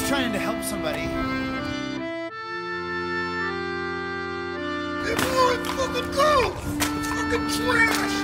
just trying to help somebody. Hey, boy, fucking go! Fucking trash!